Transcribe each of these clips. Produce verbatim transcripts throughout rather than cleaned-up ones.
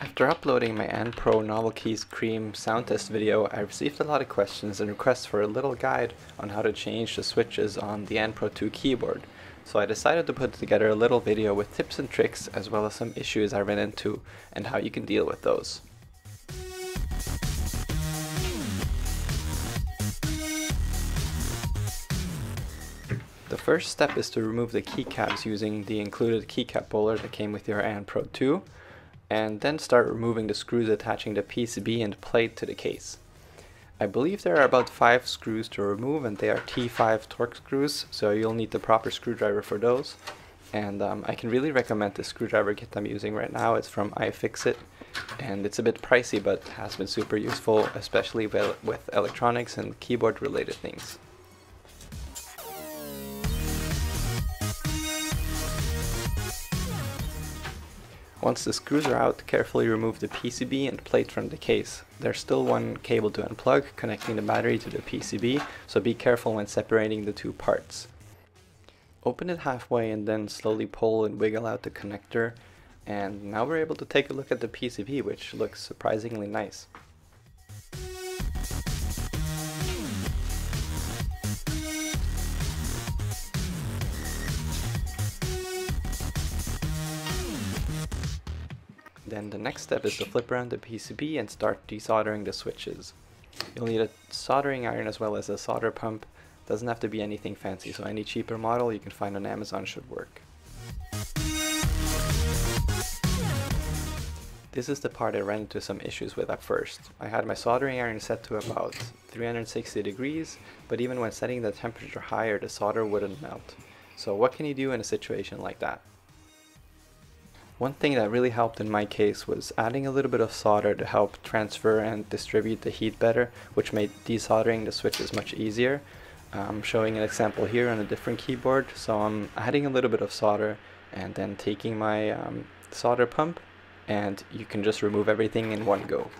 After uploading my N Pro Novel Keys Cream sound test video, I received a lot of questions and requests for a little guide on how to change the switches on the N Pro two keyboard. So I decided to put together a little video with tips and tricks as well as some issues I ran into and how you can deal with those. The first step is to remove the keycaps using the included keycap puller that came with your N Pro two, and then start removing the screws attaching the P C B and plate to the case. I believe there are about five screws to remove, and they are T five Torx screws, so you'll need the proper screwdriver for those. And um, I can really recommend the screwdriver kit I'm using right now. It's from iFixit, and it's a bit pricey but has been super useful, especially with electronics and keyboard related things. Once the screws are out, carefully remove the P C B and plate from the case. There's still one cable to unplug, connecting the battery to the P C B, so be careful when separating the two parts. Open it halfway and then slowly pull and wiggle out the connector, and now we're able to take a look at the P C B, which looks surprisingly nice. Then the next step is to flip around the P C B and start desoldering the switches. You'll need a soldering iron as well as a solder pump. Doesn't have to be anything fancy, so any cheaper model you can find on Amazon should work. This is the part I ran into some issues with at first. I had my soldering iron set to about three hundred sixty degrees, but even when setting the temperature higher, the solder wouldn't melt. So what can you do in a situation like that? One thing that really helped in my case was adding a little bit of solder to help transfer and distribute the heat better, which made desoldering the switches much easier. I'm showing an example here on a different keyboard, so I'm adding a little bit of solder and then taking my um, solder pump, and you can just remove everything in one go.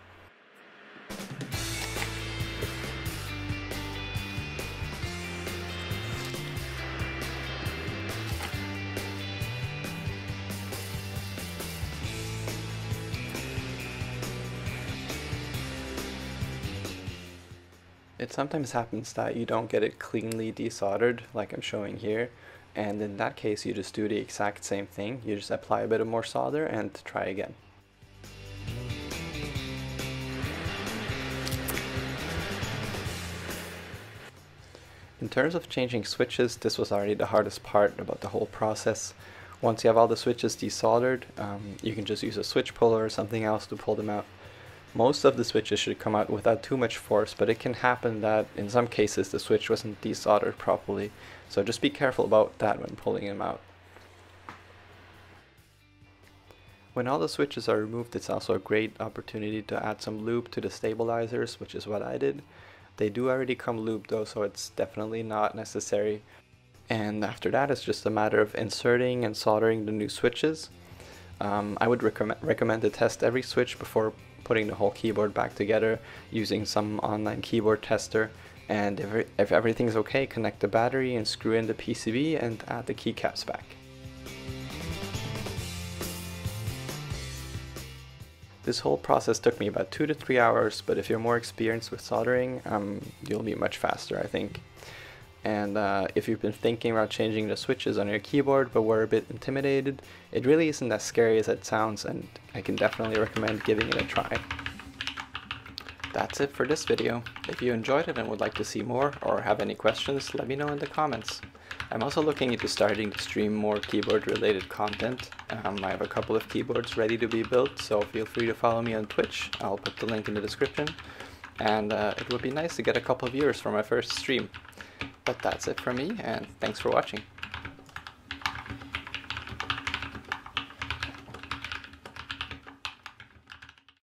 It sometimes happens that you don't get it cleanly desoldered like I'm showing here, and in that case you just do the exact same thing. You just apply a bit of more solder and try again. In terms of changing switches, this was already the hardest part about the whole process. Once you have all the switches desoldered, um, you can just use a switch puller or something else to pull them out. Most of the switches should come out without too much force, but it can happen that in some cases the switch wasn't desoldered properly, so just be careful about that when pulling them out. When all the switches are removed, it's also a great opportunity to add some lube to the stabilizers, which is what I did. They do already come lubed though, so it's definitely not necessary. And after that, it's just a matter of inserting and soldering the new switches. Um, I would recommend recommend to test every switch before putting the whole keyboard back together using some online keyboard tester, and if, if everything's okay, connect the battery and screw in the P C B and add the keycaps back. This whole process took me about two to three hours, but if you're more experienced with soldering, um, you'll be much faster, I think. And uh, if you've been thinking about changing the switches on your keyboard but were a bit intimidated, it really isn't as scary as it sounds, and I can definitely recommend giving it a try. That's it for this video. If you enjoyed it and would like to see more or have any questions, let me know in the comments. I'm also looking into starting to stream more keyboard related content. Um, I have a couple of keyboards ready to be built, so feel free to follow me on Twitch. I'll put the link in the description. And uh, it would be nice to get a couple of viewers for my first stream. But that's it from me, and thanks for watching.